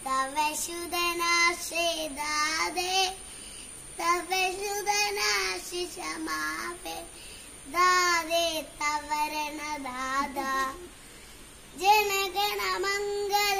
तव शुधनाशे दादे तव शुधनाशिष मापे दादे तवरण दादा जनगण मंगल